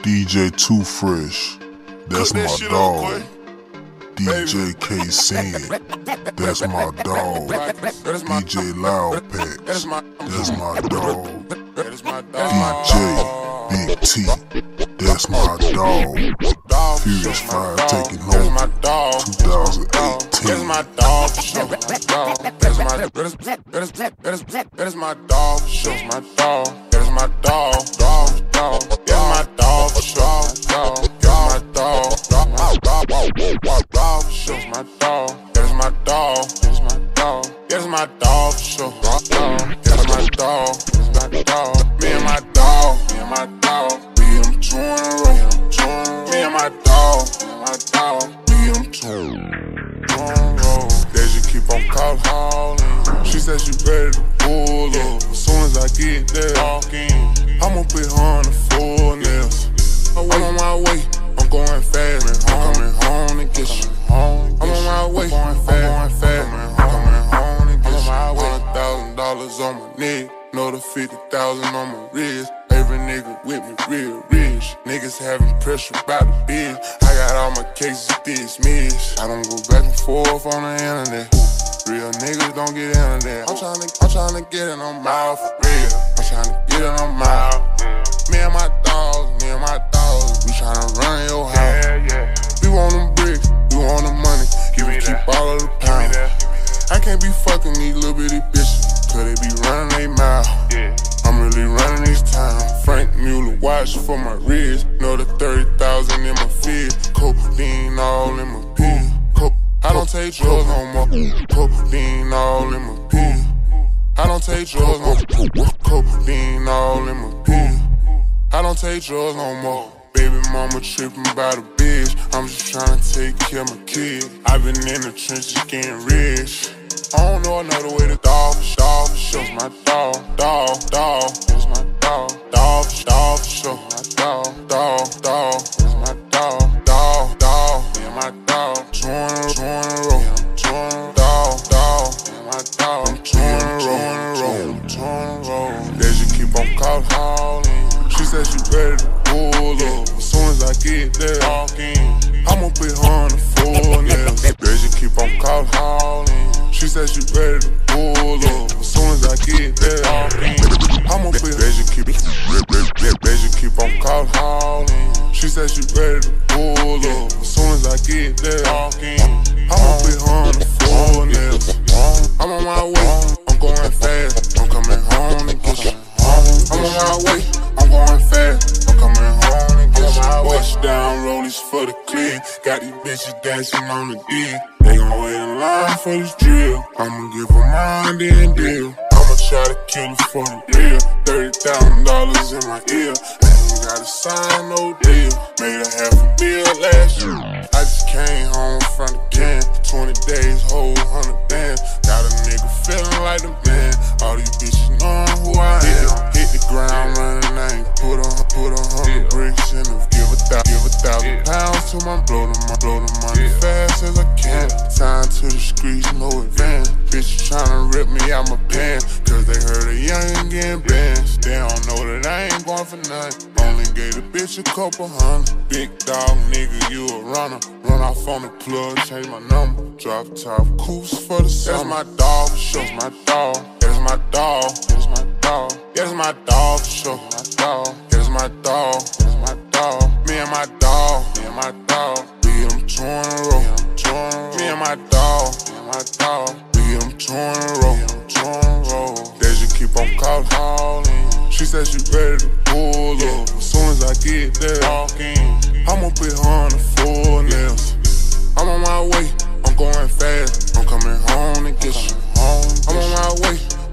DJ Too Fresh, that's my dog. DJ K Sin, that's my dog. DJ Loud Packs, that's my dog. DJ Big T, that's my dog. Furious 5 taking over 2018. That's my dog show. That's my dog show. That's my dog. That's my dog. That's my dog show. That's my dog. Dog shows my dog. That's my dog. That's my dog. That's my dog show. That's my dog. That's my dog. Me and my dog. Me and my dog. We them two in a row. Me and my dog. Me and my dog. We them two. They just keep on calling. She said she ready to pull up. As soon as I get there, I'ma put her on the full nails. I'm on my way, I'm going fast. I'm coming home to get you. I'm on my way, I'm going fast. I'm coming home to get you. $100,000 on my neck, another 50,000 on my wrist. Every nigga with me real rich. Niggas having pressure about the bitch. I got all my cases dismissed. I don't go back and forth on the internet. Real niggas don't get into that. I'm tryna get it on my for real. I'm tryna get it on my. Me and my dogs, we tryna run your house. We want them bricks, we want the money. Keep all of the pounds. I can't be fucking these little bitty bitches, cause they be running they mouth. I'm really running this time. Frank Mueller watch for my wrist. Another 30,000 in my fist. Codeine all in my pill. I don't take drugs no more. Codeine all in my pill. I don't take drugs no more. Codeine all in my pill. I don't take drugs no more. Baby mama tripping about a bitch. I'm just trying to take care of my kid. I've been in the trenches getting rich. I don't know another way to dog shows my dog. It's my dog. Dog show my dog. It's my dog. Yeah, my dog. Two in a row. Dog. Yeah, my dog. I'm two in a row. They just keep on calling. She said she ready to pull up. As soon as I get there, I'ma put her on the full nails. They just keep on calling. She said she ready to pull up. As soon as I get there, I'ma put her. They just keep on calling. She said she ready to pull up. As soon as I get there, I'ma put her on the full nails. I'm on my way, I'm going fast. I'm coming home to get you. I'm on my way, I'm going fast. I'm coming home to get you. Bust down, rollies for the clip. Got these bitches dancing on the dick. They gon' wait in line for this drill. I'ma give her mine, then deal. I'ma try to kill her for the real. $30,000 in my ear. I ain't gotta sign no deal. Made a $500,000 last year. I just came home from the can. 20 days, whole 100 bands. Got a nigga feeling like the man. All these bitches knowing who I am. Hit the ground running, I ain't put a 100 bricks in them. Give £1,000 to my blow the money fast as I can. Signed to the streets, no advance. Bitches tryna rip me out my pants, cause they heard a youngin' getting bands. They don't know that I ain't going for nothing. Only gave the bitch a couple hundred. Big dog nigga, you a runner. Run off on the plug, change my number. Drop top coops for the summer. That's my dog, shows my dog. That's my dog. That's my dog. That's my dog, show my dog. That's my dog. That's my dog. Me and my dog. Me and my dog. We them two in a row. Me and my dog. Me and my dog. We them two in a row. They just keep on calling. She said she ready to pull up. As soon as I get there, I'ma put her on the full nails. I'm on my way, I'm going fast. I'm coming home to get you. I'm on my way,